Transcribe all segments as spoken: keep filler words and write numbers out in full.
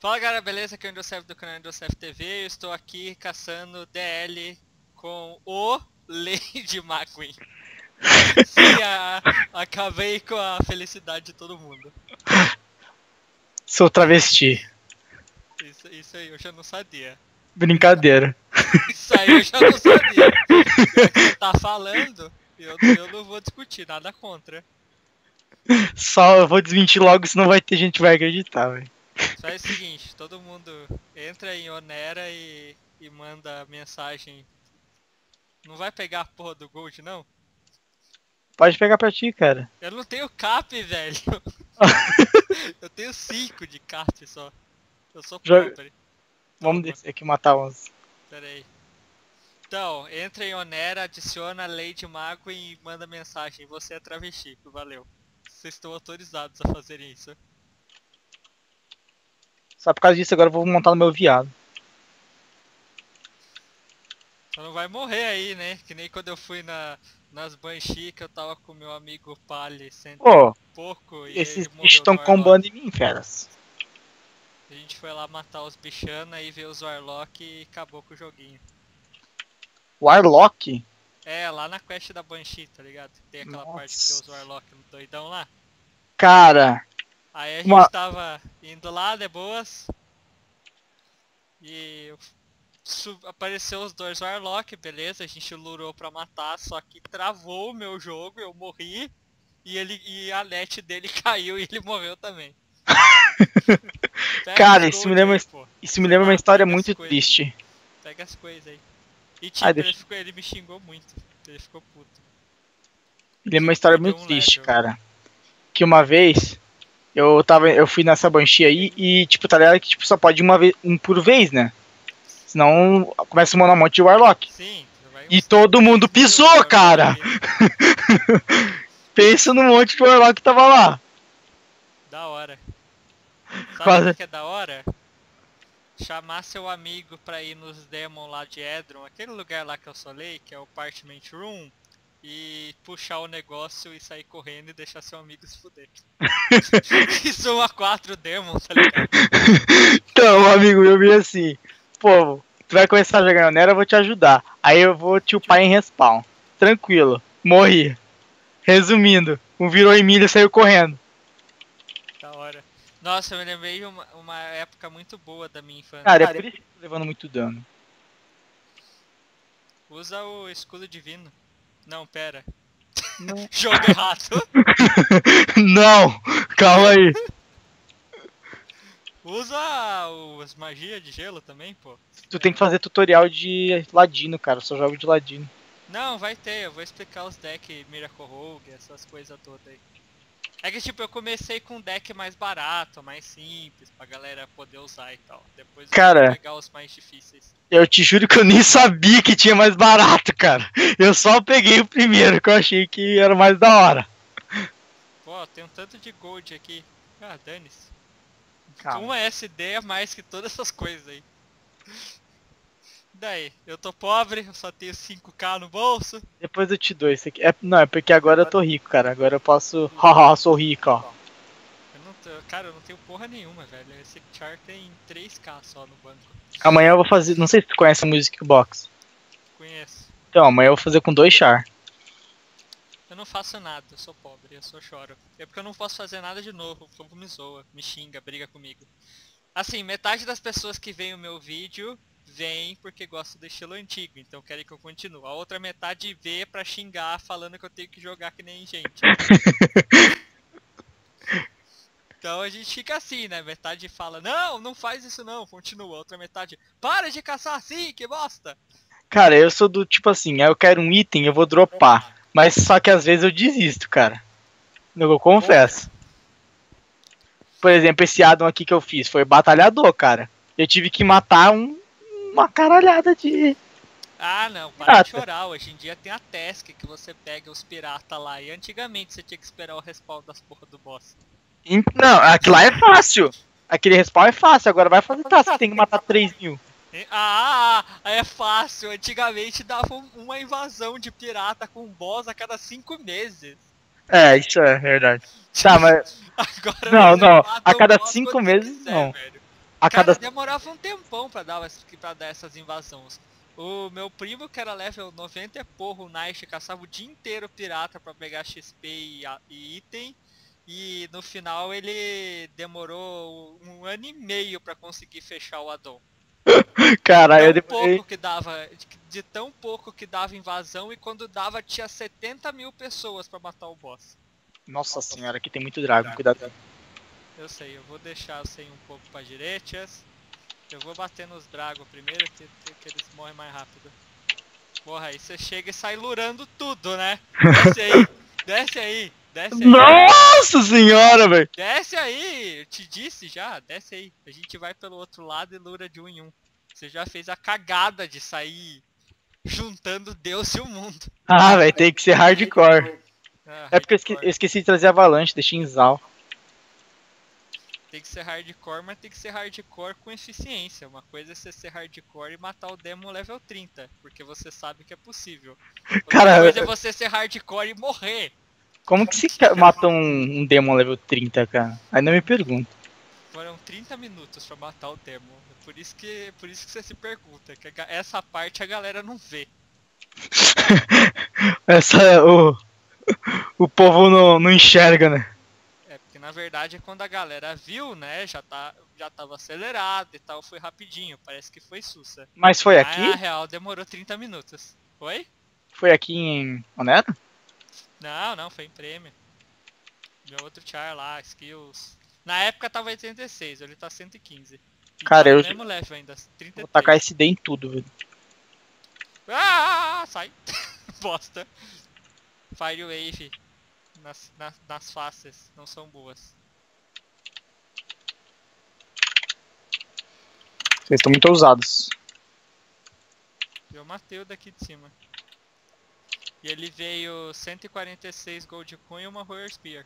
Fala galera, beleza? Aqui é o Indocef do canal Indocef T V. Eu estou aqui caçando D L com o Lady McQueen. Sim, a, acabei com a felicidade de todo mundo. Sou travesti. Isso, isso aí eu já não sabia. Brincadeira. Isso aí eu já não sabia. Já que você tá falando, eu, eu não vou discutir, nada contra. Só eu vou desmentir logo, senão vai ter gente que vai acreditar, velho. Faz o seguinte, todo mundo entra em Onera e, e manda mensagem. Não vai pegar a porra do Gold, não? Pode pegar pra ti, cara. Eu não tenho cap, velho. Eu tenho cinco de cap só. Eu sou Joga- pobre. Vamos Toma. descer aqui e matar uns. Pera aí. Então, entra em Onera, adiciona Lady McQueen e manda mensagem. Você é travesti. Valeu. Vocês estão autorizados a fazerem isso. Só por causa disso agora eu vou montar no meu viado. Só não vai morrer aí, né? Que nem quando eu fui na, nas Banshee, que eu tava com meu amigo Pali cento Ô, e pouco e esses ele morreu bichos estão do Warlock. combando em mim, feras. A gente foi lá matar os bichana e ver os Warlock e acabou com o joguinho. Warlock? É, lá na quest da Banshee, tá ligado? Tem aquela Nossa. parte que tem os Warlock doidão lá. Cara, Aí a gente Uma- tava indo lá, de boas. E su- apareceu os dois Warlock, beleza, a gente lurou pra matar, só que travou o meu jogo, eu morri. E, ele, e a net dele caiu e ele morreu também. Pega Cara, os isso gold me lembra- aí, pô. isso me lembra uma Ah, história pega as muito coisas. triste. Pega as coisas aí. E tipo, Ai, ele, deixa- ficou, ele me xingou muito. Ele ficou puto. Me lembra uma história Perdeu muito um triste, level. cara. Que uma vez eu tava, eu fui nessa Banshee aí e, tipo, tá ligado que tipo, só pode uma vez, um por vez, né? Senão começa a mandar um monte de Warlock. Sim, vai E uns todo três mundo mil pisou, Warlock cara! ali. Pensa no monte de Warlock que tava lá. Da hora. Sabe o Quase. que, que é da hora? Chamar seu amigo pra ir nos demons lá de Edron, aquele lugar lá que eu falei, que é o Parchment Room, e puxar o negócio e sair correndo e deixar seu amigo se fuder. Que soma quatro demons, tá ligado? Então, amigo, eu vi assim, pô, tu vai começar a jogar Nera, eu vou te ajudar. Aí eu vou te upar em respawn. Tranquilo, morri. Resumindo, um virou em milha e saiu correndo. Da hora. Nossa, eu me lembrei de uma, uma época muito boa da minha infância. Cara, é por isso que eu tô levando muito dano. Usa o escudo divino. Não, pera. Não. Jogo errado. Não, calma aí. Usa os magia de gelo também, pô. Tu tem que fazer tutorial de ladino, cara. Eu só jogo de ladino. Não, vai ter, eu vou explicar os decks Miracle Rogue, essas coisas todas aí. É que tipo, eu comecei com um deck mais barato, mais simples, pra galera poder usar e tal. Depois eu Cara. vou pegar os mais difíceis. Eu te juro que eu nem sabia que tinha mais barato, cara. Eu só peguei o primeiro, que eu achei que era mais da hora. Pô, tem um tanto de gold aqui. Ah, dane-se. Calma. Uma S D é mais que todas essas coisas aí. Daí, eu tô pobre, eu só tenho cinco K no bolso. Depois eu te dou isso aqui. É, não, é porque agora eu tô rico, cara. Agora eu posso. Haha, sou rico, ó. Eu não tô, cara, eu não tenho porra nenhuma, velho. Esse char tem três K só no banco. Amanhã eu vou fazer. Não sei se tu conhece a Music Box. Conheço. Então, amanhã eu vou fazer com dois char. Eu não faço nada, eu sou pobre, eu só choro. É porque eu não posso fazer nada de novo, o povo me zoa, me xinga, briga comigo. Assim, metade das pessoas que veem o meu vídeo, vem porque gostam do estilo antigo, então querem que eu continue. A outra metade vê pra xingar, falando que eu tenho que jogar que nem gente. Então a gente fica assim, né? Metade fala, não, não faz isso não, continua. A outra metade, para de caçar assim, que bosta! Cara, eu sou do tipo assim, aí eu quero um item, eu vou dropar. Mas só que às vezes eu desisto, cara. Eu confesso. Por exemplo, esse addon aqui que eu fiz foi batalhador, cara. Eu tive que matar um, uma caralhada de... Ah não, para Pirata. de chorar, hoje em dia tem a task que você pega os piratas lá. E antigamente você tinha que esperar o respawn das porra do boss. Não, aquilo lá é fácil. Aquele respawn é fácil, agora vai fazer task, tem que matar três mil. Ah, é fácil. Antigamente dava um- uma invasão de pirata com boss a cada cinco meses. É, isso é verdade. Tá, mas Agora Não, você não, mata a o cada boss cinco quando você meses, quiser, não. velho. A Cara, cada... demorava um tempão pra dar, pra dar essas invasões. O meu primo, que era level noventa e porra, o Night, caçava o dia inteiro pirata pra pegar X P e, a- e item. E no final ele demorou um ano e meio pra conseguir fechar o addon. Cara, eu Tão demorei... pouco que dava, de, de tão pouco que dava invasão, e quando dava tinha setenta mil pessoas pra matar o boss. Nossa senhora, aqui tem muito Dragon, cuidado. Eu sei, eu vou deixar você ir um pouco pra direitas. Eu vou bater nos Dragon primeiro, que, que eles morrem mais rápido. Porra, aí você chega e sai lurando tudo, né? Desce aí, desce aí, desce aí. Nossa senhora, velho! Desce aí, eu te disse já, desce aí. A gente vai pelo outro lado e lura de um em um. Você já fez a cagada de sair juntando Deus e o mundo. Ah, velho, tem que ser hardcore. Ah, É porque eu esque- eu esqueci de trazer Avalanche, deixei em Zal. Tem que ser hardcore, mas tem que ser hardcore com eficiência. Uma coisa é você ser hardcore e matar o demo level trinta, porque você sabe que é possível. Outra Cara, coisa é você ser hardcore e morrer. como que se ca- mata um, um Demon level trinta, cara? Aí não me pergunto. Foram trinta minutos pra matar o demo. É por isso que, por isso que você se pergunta, que a ga- essa parte a galera não vê. Essa, o, o povo não, não enxerga, né? É, porque na verdade quando a galera viu, né, já, tá, já tava acelerado e tal, foi rapidinho, parece que foi sussa. Mas foi Mas aqui? na real demorou trinta minutos. Oi? Foi aqui em Onera? Não, não, foi em prêmio. Meu outro char lá, skills. Na época tava oitenta e seis, ele tá cento e quinze. E Cara, tá no eu mesmo level ainda, trinta e vou tacar três. esse D em tudo, velho. Ah, sai! Bosta. Fire Wave nas, nas, nas faces não são boas. Vocês estão muito ousados. Eu matei o daqui de cima. E ele veio cento e quarenta e seis Gold Coin e uma Warrior Spear.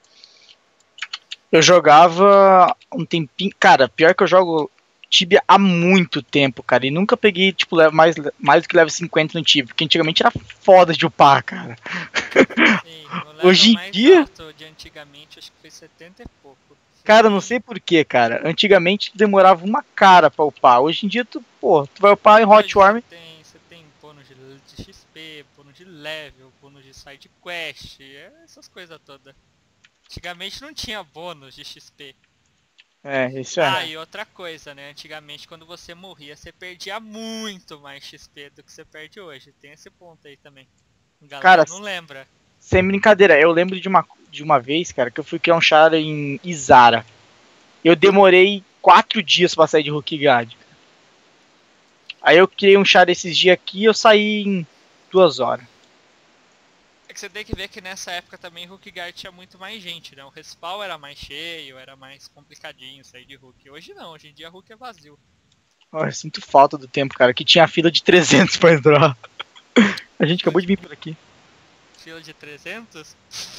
Eu jogava um tempinho. Cara, pior que eu jogo Tibia há muito tempo, cara. E nunca peguei, tipo, level- mais, mais do que level cinquenta no Tibia. Porque antigamente era foda de upar, cara. Sim, o level Hoje em mais dia, alto de antigamente acho que foi setenta e pouco. cara, não sei porquê, cara. Antigamente tu demorava uma cara pra upar. Hoje em dia tu, pô, tu vai upar em Hot Hoje Worm. você tem, você tem bônus de, de X P, bônus de level, bônus de side quest, é essas coisas todas. Antigamente não tinha bônus de X P. É, isso Ah, é. e outra coisa, né? Antigamente quando você morria, você perdia muito mais X P do que você perde hoje. Tem esse ponto aí também. A galera Cara, não lembra. sem brincadeira, eu lembro de uma, de uma vez, cara, que eu fui criar um char em Izara. Eu demorei quatro dias pra sair de Rukigard. Aí eu criei um char esses dias aqui e eu saí em duas horas. É que você tem que ver que nessa época também Hookguard tinha muito mais gente, né? O respawn era mais cheio, era mais complicadinho sair de Hook. Hoje não, hoje em dia Hook é vazio. Oh, eu sinto falta do tempo, cara, que tinha fila de trezentos pra entrar. A gente acabou de vir por aqui. Fila de trezentos?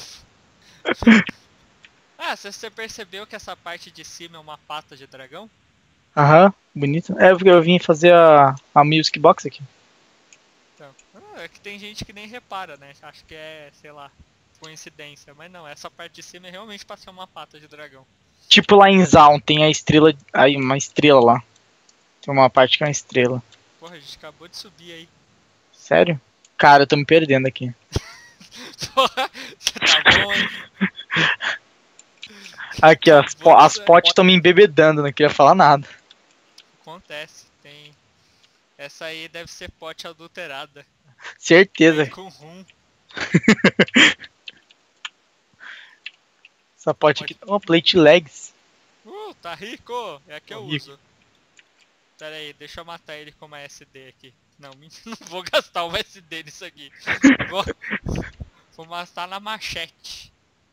Ah, você você percebeu que essa parte de cima é uma pata de dragão? Aham, bonito. É, porque eu vim fazer a, a Music Box aqui. Então, ah, é que tem gente que nem repara, né? Acho que é, sei lá, coincidência. Mas não, essa parte de cima é realmente pra ser uma pata de dragão. Tipo lá em Zaun tem a estrela. Aí, uma estrela lá. Tem uma parte que é uma estrela. Porra, a gente acabou de subir aí. Sério? Cara, eu tô me perdendo aqui. Porra, você tá bom, hein? Aqui, ó, as, po Acabou de as sair. potes estão me embebedando, não queria falar nada. Acontece, tem... Essa aí deve ser pote adulterada. Certeza. Vem com rum. Essa pote aqui tá uma plate legs. Uh, tá rico! É a que eu Tô rico. uso. Pera aí, deixa eu matar ele com uma S D aqui. Não, não vou gastar uma S D nisso aqui. Vou, vou matar na machete.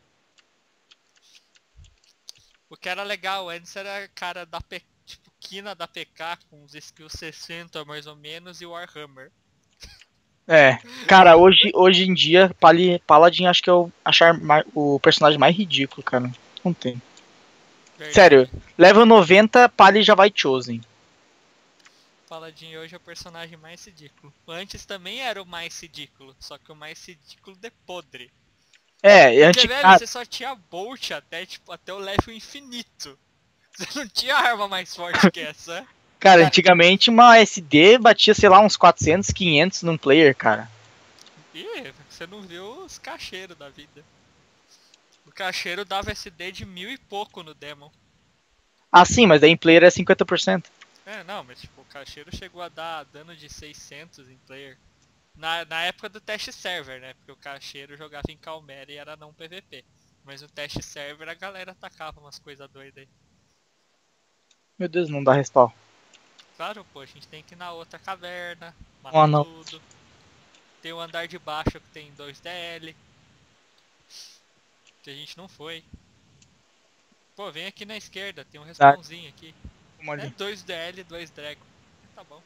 O que era legal antes era cara da P, tipo Kina da P K com os skills sessenta mais ou menos e o Warhammer. É, cara, hoje, hoje em dia, Pali, Paladin acho que é o, achar mais, o personagem mais ridículo, cara. Não tem. Verdade. Sério, level noventa, Pali já vai Chosen. Paladin hoje é o personagem mais ridículo. Antes também era o mais ridículo, só que o mais ridículo de podre. É, Porque, antes. velho, Ah, você só tinha Bolt até, tipo, até o level infinito. Você não tinha arma mais forte que essa. Cara, antigamente uma S D batia, sei lá, uns quatrocentos, quinhentos num player, cara. Ih, você não viu os cacheiros da vida. O cacheiro dava S D de mil e pouco no Demon. Ah, sim, mas daí em player é cinquenta por cento. É, não, mas tipo, o cacheiro chegou a dar dano de seiscentos em player. Na, na época do teste server, né? Porque o cacheiro jogava em Calmera e era não P V P. Mas no teste server a galera atacava umas coisas doidas aí. Meu Deus, não dá respawn. Claro, pô, a gente tem que ir na outra caverna, Ah, matar não. tudo. Tem o andar de baixo que tem dois D L. Que a gente não foi. Pô, vem aqui na esquerda, tem um respawnzinho aqui. Vamos É ali. dois D L, dois Dragon. Tá bom.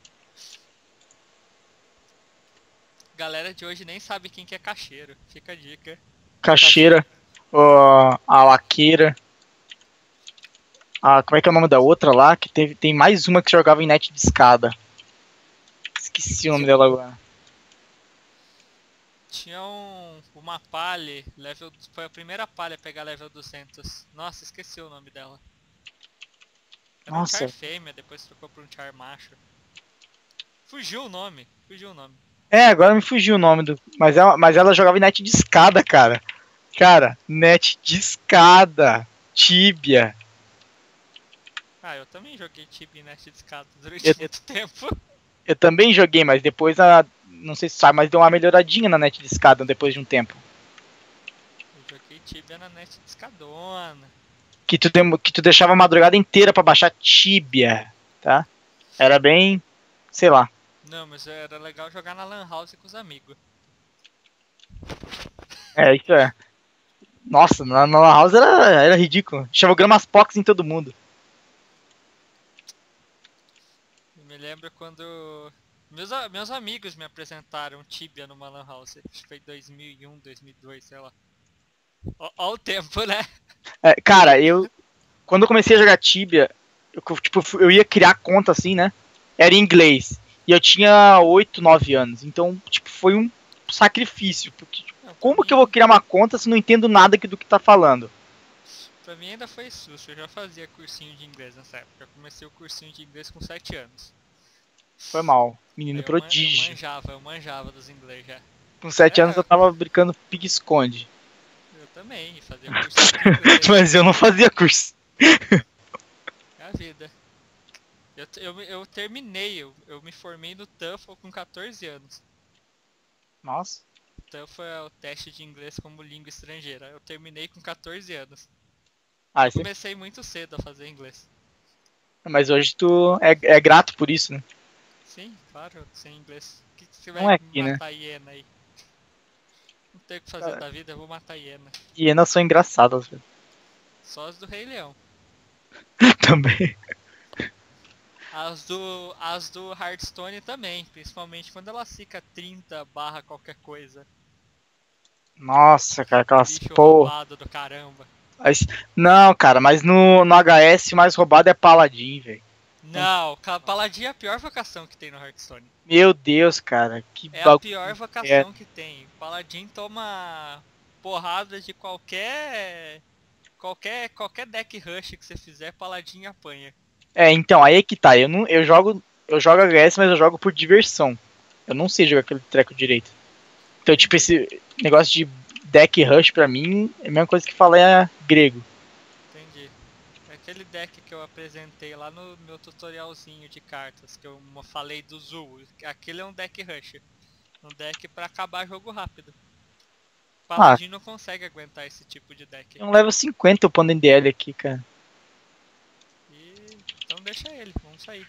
Galera de hoje nem sabe quem que é cacheiro. Fica a dica. Cacheira, ó, a Laqueira. Ah, como é que é o nome da outra lá? Que teve, tem mais uma que jogava em net de escada. Esqueci o nome dela agora. Tinha um, uma palha, level, foi a primeira palha a pegar level duzentos. Nossa, esqueci o nome dela. Era um Nossa. char fêmea, depois trocou pra um char macho. Fugiu o nome, fugiu o nome. É, agora me fugiu o nome do. Mas ela, mas ela jogava em net de escada, cara. Cara, net de escada. Tibia. Ah, eu também joguei Tibia Net de escada durante Eu, muito tempo. eu também joguei, mas depois a. Não sei se sabe, mas deu uma melhoradinha na net de escada depois de um tempo. Eu joguei Tibia na net de escadona. Que tu, dem- que tu deixava a madrugada inteira pra baixar Tibia, tá? Era bem. Sei lá. Não, mas era legal jogar na Lan House com os amigos. É, isso é. Nossa, na, na Lan House era, era ridículo. Deixava gramas pox em todo mundo. Eu me lembro quando meus, a- meus amigos me apresentaram Tibia numa Lan House. Acho que foi dois mil e um, dois mil e dois, sei lá. Ó, ó o tempo, né? É, cara, eu. Quando eu comecei a jogar Tibia, eu, tipo, eu ia criar conta assim, né? Era em inglês. E eu tinha oito, nove anos. Então, tipo, foi um sacrifício. Porque, tipo, Não, pra como que eu mim, vou criar uma conta se não entendo nada do que tá falando? pra mim ainda foi susto. Eu já fazia cursinho de inglês nessa época. Eu comecei o cursinho de inglês com sete anos. Foi mal. Aí Menino eu, man, eu prodígio. manjava, eu manjava dos inglês já. Com sete anos É, eu tava brincando pique-esconde. eu também, fazia cursinho de inglês. Mas eu não fazia curso. É a vida. Eu, eu, eu terminei, eu, eu me formei no TOEFL com quatorze anos. Nossa. O TOEFL é o teste de inglês como língua estrangeira. Eu terminei com quatorze anos. Ah, Eu isso é... comecei muito cedo a fazer inglês. Mas hoje tu é, é grato por isso, né? Sim, claro, sem inglês. O que, que você Não vai é aqui, né? matar hiena aí? Não tem o que fazer da vida, eu vou matar hiena. Hienas são engraçadas, velho. Só as do Rei Leão. Também. As do, as do Hearthstone também, principalmente quando ela fica trinta barra qualquer coisa. Nossa, cara, aquelas Bicho porra. roubado do caramba. Mas- Não, cara, mas no, no H S o mais roubado é Paladin, velho. Não, ca- Paladin é a pior vocação que tem no Hearthstone. Meu Deus, cara, que É a bagulho. pior É. vocação que tem. Paladin toma porrada de qualquer qualquer qualquer deck rush que você fizer, Paladin apanha. É, então, aí é que tá. Eu, não, eu jogo eu jogo H S, mas eu jogo por diversão. Eu não sei jogar aquele treco direito. Então, tipo, esse negócio de deck rush pra mim é a mesma coisa que falar é grego. Entendi. É aquele deck que eu apresentei lá no meu tutorialzinho de cartas, que eu mo- falei do Zul. Aquele é um deck rush. Um deck pra acabar jogo rápido. Paladin não consegue aguentar esse tipo de deck. Tem um level cinquenta upando N D L aqui, cara. E então deixa ele, vamos sair.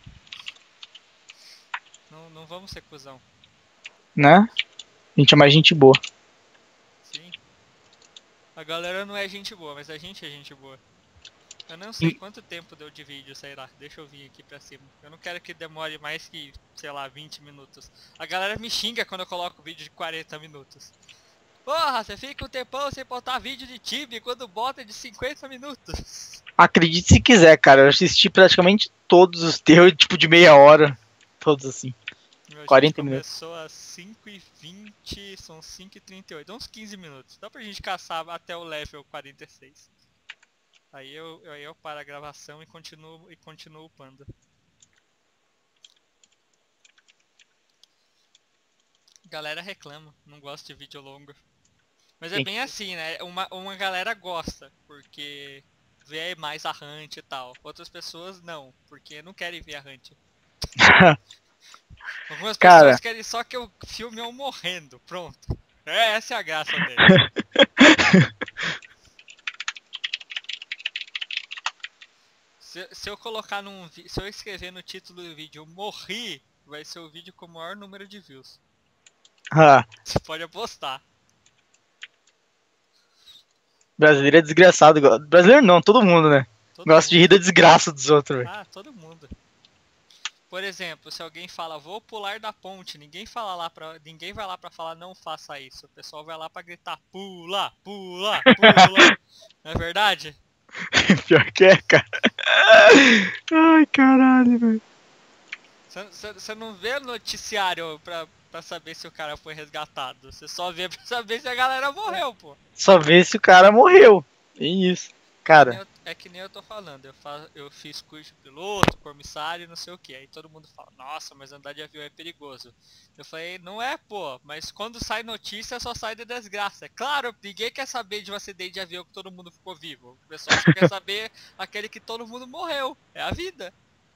Não, não vamos ser cuzão. Né? A gente é mais gente boa. Sim. A galera não é gente boa, mas a gente é gente boa. Eu não sei E- quanto tempo deu de vídeo, sei lá. Deixa eu vir aqui pra cima. Eu não quero que demore mais que, sei lá, vinte minutos. A galera me xinga quando eu coloco vídeo de quarenta minutos. Porra, você fica um tempão sem botar vídeo de time quando bota de cinquenta minutos. Acredite se quiser, cara. Eu assisti praticamente todos os teus, tipo, de meia hora. Todos assim. Meu, a quarenta gente minutos. começou às cinco e vinte, são cinco e trinta e oito, uns quinze minutos. Dá pra gente caçar até o level quarenta e seis. Aí eu, aí eu paro a gravação e continuo, e continuo upando. Galera reclama, não gosta de vídeo longo. Mas é Sim. bem assim, né? Uma, uma galera gosta, porque vê mais a hunt e tal. Outras pessoas não, porque não querem ver a hunt. Algumas Cara, pessoas querem só que eu filme eu morrendo, pronto. É, essa é a graça dele. Se, se eu colocar num vi- se eu escrever no título do vídeo morri, vai ser o vídeo com o maior número de views. ah, Você pode apostar. brasileiro é desgraçado. go- Brasileiro não, todo mundo, né? Todo Gosta de mundo. rir da desgraça dos outros, velho. Ah, todo mundo. Por exemplo, se alguém fala vou pular da ponte, ninguém fala lá para, ninguém vai lá pra falar não faça isso. O pessoal vai lá pra gritar pula, pula, pula. Não é verdade? Pior que é, cara. Ai, caralho, velho. Você não vê noticiário pra, pra saber se o cara foi resgatado. Você só vê pra saber se a galera morreu, pô. Só vê se o cara morreu. É isso. É que nem Cara, eu, é que nem eu tô falando, eu, fa, eu fiz curso de piloto, comissário, não sei o que. Aí todo mundo fala, nossa, mas andar de avião é perigoso. Eu falei, não é, pô, mas quando sai notícia só sai de desgraça. É claro, ninguém quer saber de um acidente de avião que todo mundo ficou vivo. O pessoal só quer saber aquele que todo mundo morreu. É a vida.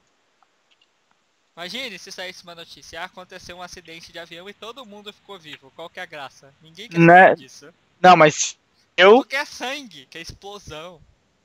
Imagine se saísse uma notícia, ah, aconteceu um acidente de avião e todo mundo ficou vivo. Qual que é a graça? Ninguém quer saber né? disso. Não, mas Tudo eu. quer sangue, quer explosão.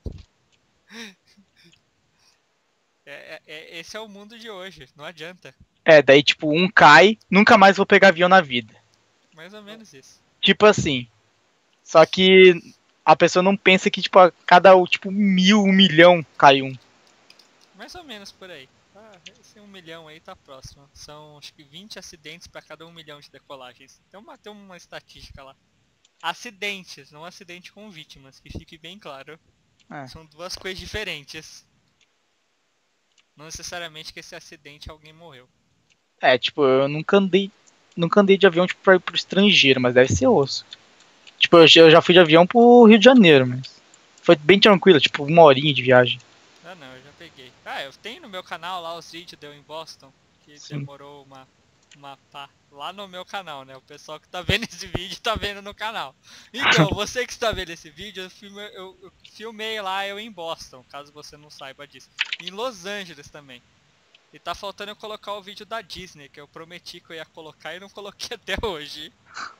É, é- é- esse é o mundo de hoje, não adianta. É, daí, tipo, um cai, nunca mais vou pegar avião na vida. Mais ou menos isso. Tipo assim. Só que a pessoa não pensa que, tipo, a cada, tipo, mil, um milhão cai um. Mais ou menos por aí. Ah, esse um milhão aí tá próximo. São acho que vinte acidentes para cada um milhão de decolagens. Tem uma, tem uma estatística lá. Acidentes, não acidente com vítimas, que fique bem claro. É. São duas coisas diferentes. Não necessariamente que esse acidente alguém morreu. É, tipo, eu nunca andei. Nunca andei de avião, tipo, pra ir pro estrangeiro, mas deve ser osso. Tipo, eu já eu já fui de avião pro Rio de Janeiro, mas. Foi bem tranquilo, tipo, uma horinha de viagem. Ah não, eu já peguei. Ah, eu tenho no meu canal lá os vídeos deu em Boston, que Sim. demorou uma, uma pá. Lá no meu canal, né? O pessoal que tá vendo esse vídeo tá vendo no canal. Então, você que está vendo esse vídeo, eu filmei, eu, eu filmei lá eu em Boston, caso você não saiba disso. Em Los Angeles também. E tá faltando eu colocar o vídeo da Disney, que eu prometi que eu ia colocar e não coloquei até hoje.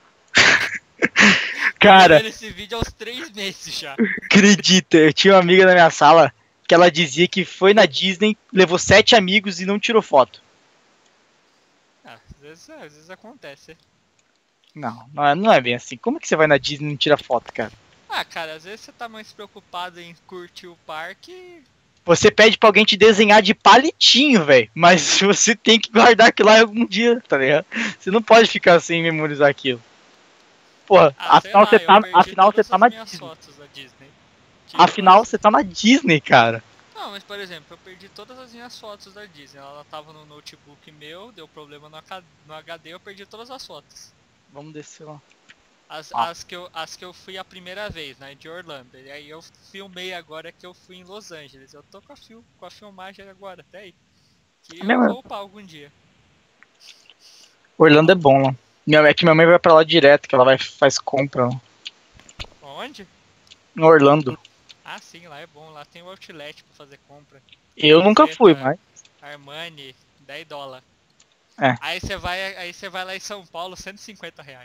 Cara, Tô vendo esse vídeo há uns três meses já. acredita, eu tinha uma amiga na minha sala que ela dizia que foi na Disney, levou sete amigos e não tirou foto. Ah, às vezes, às vezes acontece. Não, não é, não é bem assim. Como que você vai na Disney e não tira foto, cara? Ah, cara, às vezes você tá mais preocupado em curtir o parque. Você pede pra alguém te desenhar de palitinho, velho. Mas você tem que guardar aquilo lá algum dia, tá ligado? Você não pode ficar sem memorizar aquilo. Porra, Ah, sei afinal lá, você eu tá, perdi afinal você todas tá as na minhas Disney. fotos da Disney. Tipo, Afinal as- você tá na Disney, cara. Não, mas por exemplo, eu perdi todas as minhas fotos da Disney. Ela tava no notebook meu, deu problema no, H- no H D, eu perdi todas as fotos. Vamos descer lá. As, Ah. as, que eu, as que eu fui a primeira vez, né, de Orlando. E aí eu filmei agora que eu fui em Los Angeles. Eu tô com a, fil com a filmagem agora, até aí. Que É eu mesmo? vou upar algum dia. Orlando é bom lá. Minha, é que minha mãe vai pra lá direto, que ela vai, faz compra lá. Onde? Em Orlando. Ah, sim, lá é bom. Lá tem o outlet pra fazer compra. Eu nunca fui, Camiseta, mas. Armani, dez dólares. É. Aí você vai, aí você vai lá em São Paulo, cento e cinquenta reais.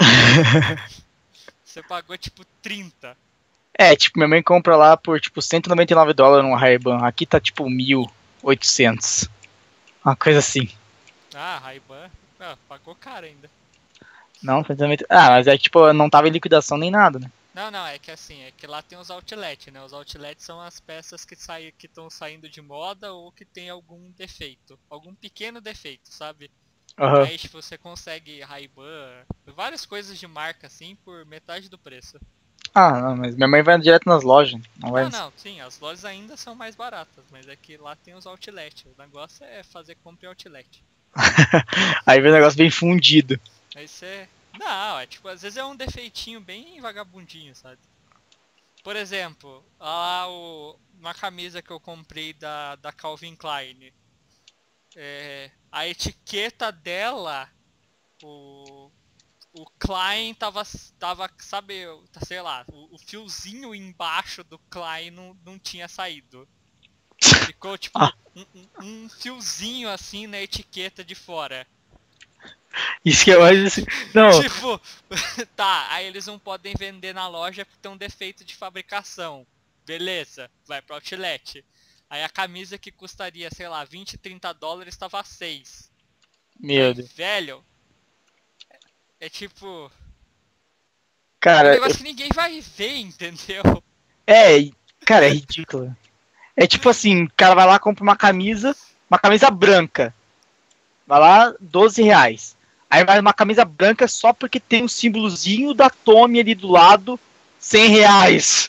Você pagou tipo trinta. É, tipo, minha mãe compra lá por tipo cento e noventa e nove dólares no Ray-Ban. Aqui tá tipo mil e oitocentos. Uma coisa assim. Ah, Ray-Ban, ah, pagou caro ainda. Não, cento e noventa. Ah, mas é que tipo, não tava em liquidação nem nada, né? Não, não, é que assim, é que lá tem os outlet, né? Os outlets são as peças que saem, que estão saindo de moda ou que tem algum defeito, algum pequeno defeito, sabe? Aham. Aí tipo, você consegue Ray-Ban, várias coisas de marca assim por metade do preço. Ah, não, mas minha mãe vai direto nas lojas. Não vai. Não, não, sim, as lojas ainda são mais baratas, mas é que lá tem os outlet. O negócio é fazer compra em outlet. Aí vem um negócio bem fundido. Aí você. Não, é tipo, às vezes é um defeitinho bem vagabundinho, sabe? Por exemplo, lá o, uma camisa que eu comprei da, da Calvin Klein. É, a etiqueta dela, o, o Klein tava, tava, sabe, sei lá, o, o fiozinho embaixo do Klein não, não tinha saído. Ficou tipo Ah, um, um- um fiozinho assim na etiqueta de fora. isso que eu acho assim. Não, Tipo, tá, aí eles não podem vender na loja porque tem um defeito de fabricação. Beleza, vai pro outlet. Aí a camisa que custaria, sei lá, vinte, trinta dólares tava a seis. meu Aí, Deus. velho, é tipo. É um Cara, negócio que ninguém vai ver, entendeu? é. Cara, é ridículo. É tipo assim, o cara vai lá, compra uma camisa, uma camisa branca. Vai lá, doze reais. Aí vai uma camisa branca só porque tem um símbolozinho da Tommy ali do lado, cem reais.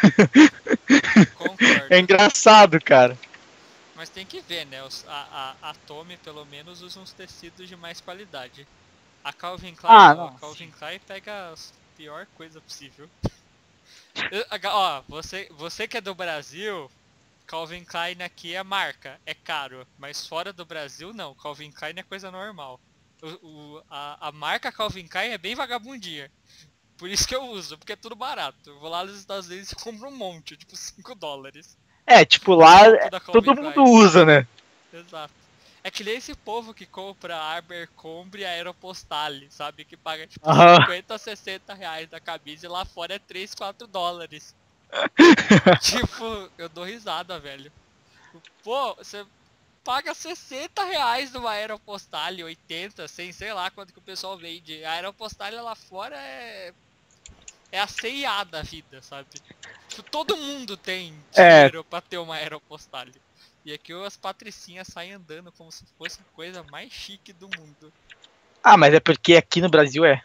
É Concordo. engraçado, cara. Mas tem que ver, né? Os- a, a, a Tommy, pelo menos, usa uns tecidos de mais qualidade. A Calvin Klein Ah, não. A não, Calvin sim. Klein pega a pior coisa possível. Eu- aga- Ó, você, você que é do Brasil, Calvin Klein aqui é marca, é caro. Mas fora do Brasil, não. Calvin Klein é coisa normal. O, o- a, a marca Calvin Klein é bem vagabundinha. Por isso que eu uso, porque é tudo barato. Eu vou lá nos Estados Unidos e compro um monte, tipo cinco dólares. É, tipo, As lá roupas da Calvin todo mundo Klein. usa, né? Exato. É que nem esse povo que compra a Abercrombie e a Aeropostale, sabe? Que paga tipo Aham. cinquenta, sessenta reais da camisa e lá fora é três, quatro dólares. Tipo, eu dou risada, velho. Pô, você paga sessenta reais numa Aeropostale, oitenta, cem, sei lá quanto que o pessoal vende. A Aeropostale lá fora é. É a C e A da vida, sabe? Tipo, todo mundo tem É. dinheiro pra ter uma Aeropostale. E aqui as patricinhas saem andando como se fosse a coisa mais chique do mundo. Ah, mas é porque aqui no Brasil é.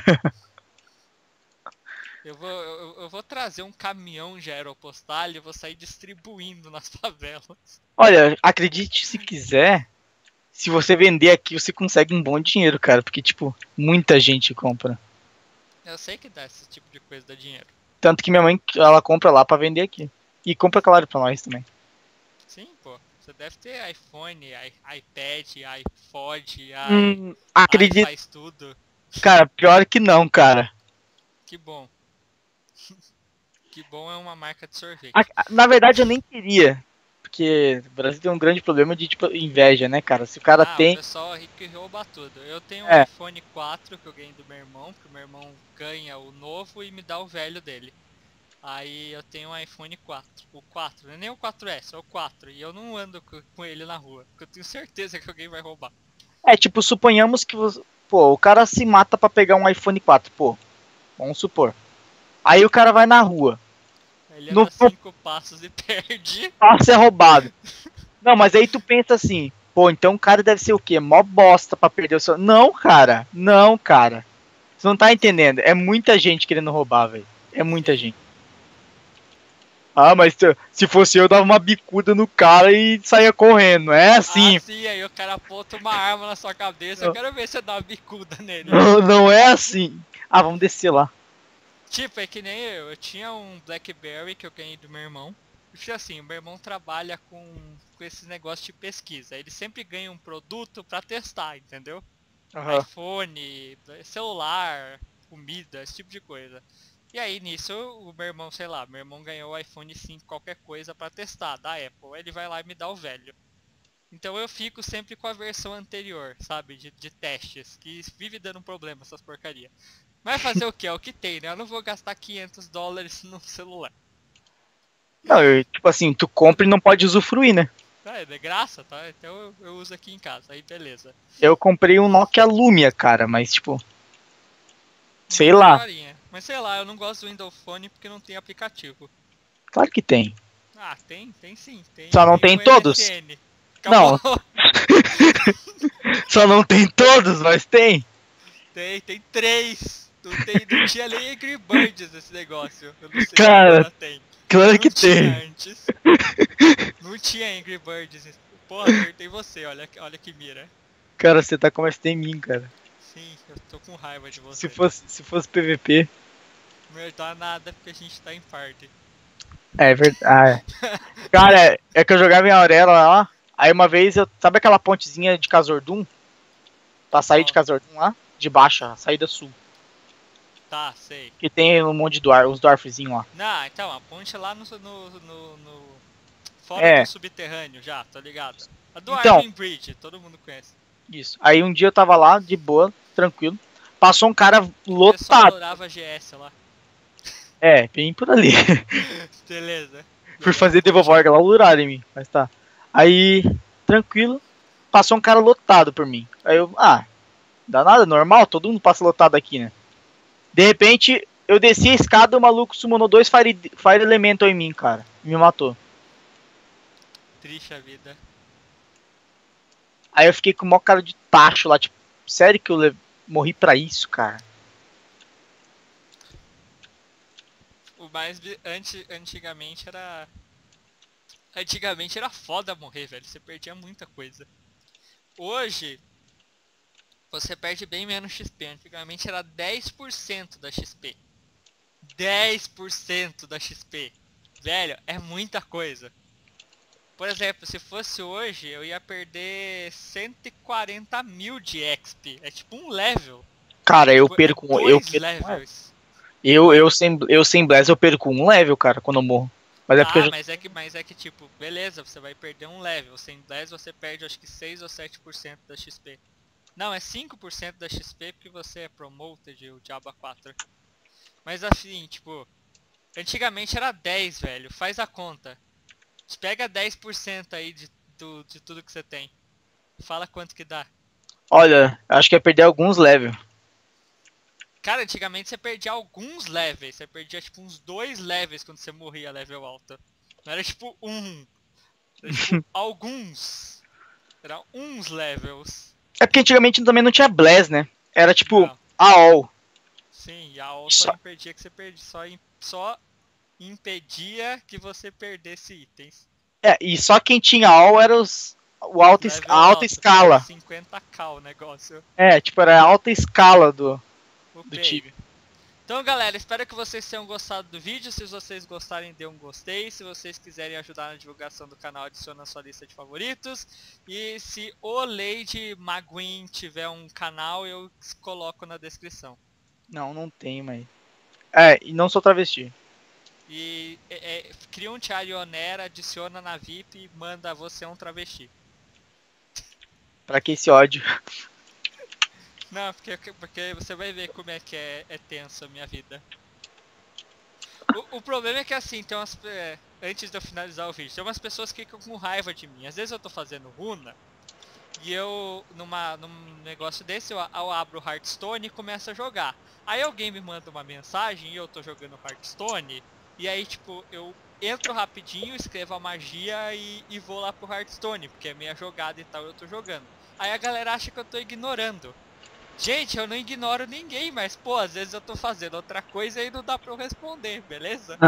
Eu vou, eu, eu vou trazer um caminhão de Aeropostale e vou sair distribuindo nas favelas. Olha, acredite se quiser, se você vender aqui, você consegue um bom dinheiro, cara. Porque, tipo, muita gente compra. Eu sei que dá esse tipo de coisa, dá dinheiro. Tanto que minha mãe, ela compra lá pra vender aqui. E compra, claro, pra nós também. Sim, pô. Você deve ter iPhone, i- iPad, iPod, i, Hum, i acredito. faz tudo. Cara, pior que não, cara. Que bom. Que bom é uma marca de A- sorvete. Na verdade, eu nem queria. Porque o Brasil tem um grande problema de, tipo, inveja, né, cara? Se o cara Ah, o tem. pessoal é rico e rouba tudo. Eu tenho um É, iPhone quatro que eu ganhei do meu irmão, porque o meu irmão ganha o novo e me dá o velho dele. Aí eu tenho um iPhone quatro. O quatro, não é nem o quatro S, é o quatro. E eu não ando co- com ele na rua, porque eu tenho certeza que alguém vai roubar. é tipo, suponhamos que você. Pô, o cara se mata pra pegar um iPhone quatro, pô. Vamos supor. Aí o cara vai na rua. Ele No, anda no cinco passos e perde. passo é roubado. Não, mas aí tu pensa assim, pô, então o cara deve ser o quê? Mó bosta pra perder o seu. Não, cara. Não, cara. Você não tá entendendo. É muita gente querendo roubar, velho. É muita Sim. gente. Ah, mas se- se fosse eu, dava uma bicuda no cara e saía correndo. Não é Ah, assim. sim, aí o cara aponta uma arma na sua cabeça. Eu Não, quero ver você dar uma bicuda nele. não, não é assim. Ah, vamos descer lá. Tipo, é que nem eu. Eu tinha um BlackBerry que eu ganhei do meu irmão. E assim, o meu irmão trabalha com, com esses negócios de pesquisa. Ele sempre ganha um produto pra testar, entendeu? Aham. iPhone, celular, comida, esse tipo de coisa. E aí nisso o meu irmão, sei lá, meu irmão ganhou o iPhone cinco qualquer coisa pra testar da Apple. Ele vai lá e me dá o velho. Então eu fico sempre com a versão anterior, sabe? De, de testes, que vive dando problema essas porcaria. Mas fazer o que? É o que tem, né? Eu não vou gastar quinhentos dólares num celular. Não, eu, tipo assim, tu compra e não pode usufruir, né? Ah, é de graça, tá? Então eu, eu uso aqui em casa, aí beleza. Eu comprei um Nokia Lumia, cara, mas tipo, sei Muito lá. daorinha. Mas sei lá, eu não gosto do Windows Phone porque não tem aplicativo. Claro que tem. Ah, tem, tem sim. Tem, Só não tem tem o todos? M S N. Acabou. Não, só não tem todos, mas tem. Tem, tem três. Não, tem, não tinha nem Angry Birds esse negócio. Eu não sei se Cara, agora tem. claro Não que tinha tem. antes. Não tinha Angry Birds. Porra, acertei você, olha, olha que mira. Cara, você tá com mais em mim, cara. Sim, eu tô com raiva de Se você. fosse, se fosse P V P. Melhor nada porque a gente tá em party. É verdade. Cara, é, é que eu jogava em Aurela lá. Aí uma vez eu. Sabe aquela pontezinha de Casordum? Pra sair de Qual? Casordum lá? De baixo, a saída sul. Tá, sei. Que tem um monte de dwarf, os dwarfzinhos lá. Não, então, a ponte é lá no. no, no, no- fora É. do subterrâneo já, tô ligado. A do Então. Armin Bridge, todo mundo conhece. Isso. Aí um dia eu tava lá, de boa, tranquilo. Passou um cara O pessoal lotado. adorava G S lá. É, bem por ali. Beleza. Por fazer Devolvorg lá, luraram em mim. Mas tá. Aí, tranquilo. Passou um cara lotado por mim. Aí eu, ah, dá nada, normal, todo mundo passa lotado aqui, né? De repente, eu desci a escada e o maluco summonou dois Fire, Fire Elemental em mim, cara. E me matou. Triste a vida. Aí eu fiquei com o maior cara de tacho lá, tipo, sério que eu le- morri pra isso, cara? O mais bi- anti, antigamente era. Antigamente era foda morrer, velho. Você perdia muita coisa. Hoje, você perde bem menos X P. Antigamente era dez por cento da X P. dez por cento da X P. Velho, é muita coisa. Por exemplo, se fosse hoje, eu ia perder cento e quarenta mil de X P. É tipo um level. Cara, eu É perco, dois eu perco, levels. eu, eu sem, eu sem Bless eu perco um level, cara, quando eu morro. Mas é porque eu Ah, já, mas é que, mas é que tipo, beleza, você vai perder um level. Sem dez você perde acho que seis ou sete por cento da X P. Não, é cinco por cento da X P porque você é promoted, o Diaba quatro. Mas assim, tipo, antigamente era dez, velho. Faz a conta. Pega dez por cento aí de, do, de tudo que você tem. Fala quanto que dá. olha, acho que ia perder alguns levels. Cara, antigamente você perdia alguns levels. Você perdia tipo uns dois levels quando você morria level alto. Não era tipo um. Era tipo alguns. Era uns levels. É porque antigamente também não tinha Bless, né? Era tipo, Não. a all. Sim, e a all só Só- impedia que você perdia. Só, im- só impedia que você perdesse itens. É, e só quem tinha all era os, o alta, es- Level a alta alto, escala. cinquenta k o negócio. É, tipo, era a alta escala do, do Upei. time. Então galera, espero que vocês tenham gostado do vídeo. Se vocês gostarem, dê um gostei. Se vocês quiserem ajudar na divulgação do canal, adiciona a sua lista de favoritos. E se o Lady Maguin tiver um canal, eu coloco na descrição. Não, não tem, mas... É, e não sou travesti. E é, é, cria um Tiarioner, adiciona na V I P e manda você é um travesti. Pra que esse ódio? Não, porque, porque você vai ver como é que é, é tenso a minha vida. O, o problema é que assim, tem umas... É, antes de eu finalizar o vídeo, tem umas pessoas que ficam com raiva de mim. Às vezes eu tô fazendo runa e eu, numa, num negócio desse, eu, eu abro o Hearthstone e começo a jogar. Aí alguém me manda uma mensagem e eu tô jogando Hearthstone, e aí tipo, eu entro rapidinho, escrevo a magia e, e vou lá pro Hearthstone, porque é minha jogada e tal, eu tô jogando. Aí a galera acha que eu tô ignorando. Gente, eu não ignoro ninguém, mas pô, às vezes eu tô fazendo outra coisa e não dá pra eu responder, beleza?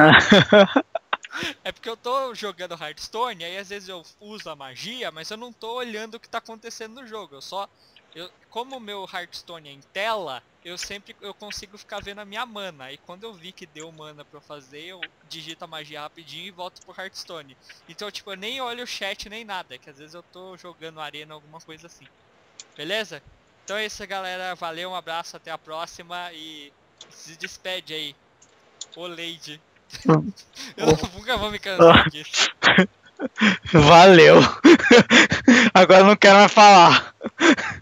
É porque eu tô jogando Hearthstone, aí às vezes eu uso a magia, mas eu não tô olhando o que tá acontecendo no jogo. Eu só... Eu, como o meu Hearthstone é em tela, eu sempre eu consigo ficar vendo a minha mana. E quando eu vi que deu mana pra eu fazer, eu digito a magia rapidinho e volto pro Hearthstone. Então, tipo, eu nem olho o chat nem nada, que às vezes eu tô jogando arena, alguma coisa assim. Beleza? Então é isso, galera. Valeu, um abraço, até a próxima e se despede aí. Ô Lady. Eu nunca vou me cansar disso. Valeu. Agora eu não quero mais falar.